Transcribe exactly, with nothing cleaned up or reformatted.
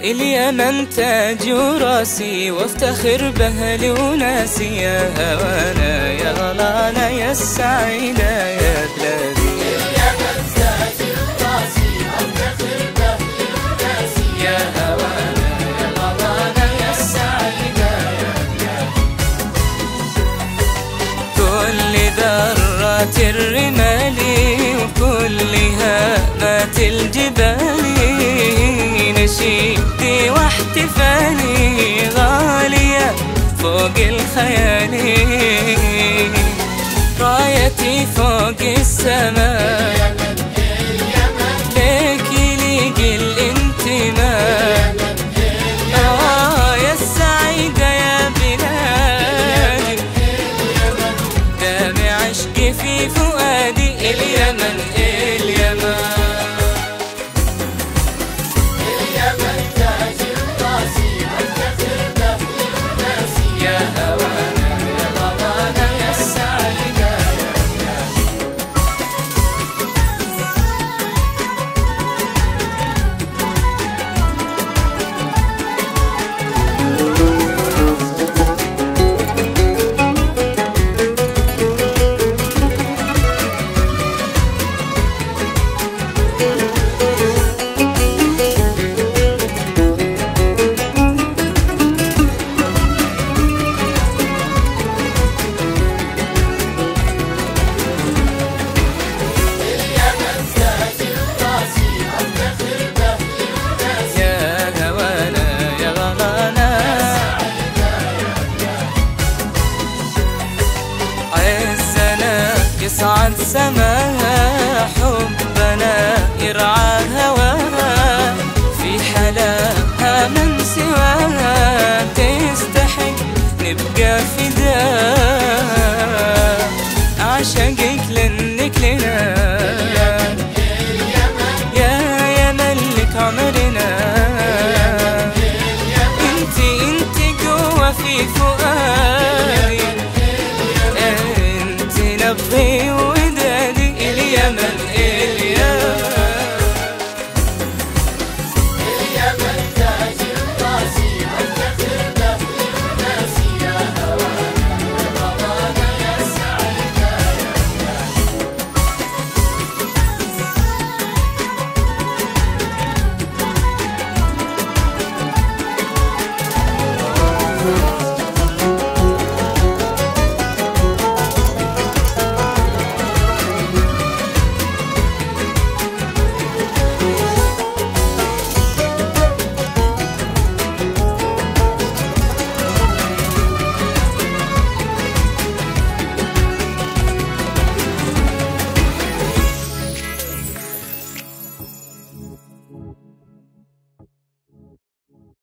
اليمن تاج راسي وافتخر باهلي وناسي، يا هوانا يا غلانا يا السعيدة يا بلادي. اليمن تاج راسي وافتخر باهلي وناسي، يا هوانا يا غلانا يا السعيدة يا بلادي. كل ذرات الرمال وكل هامات الجبال نشيدي واحتفالي غالية فوق الخيال، رايتي فوق السماء ليك يليق الانتماء. آه يا السعيدة يا بلادي دامع عشقي في فؤادي. اليمن اليمن يصعد سماها حبنا يرعى هواها، في حلاها من سواها تستحق نبقى فداها. أعشقك لن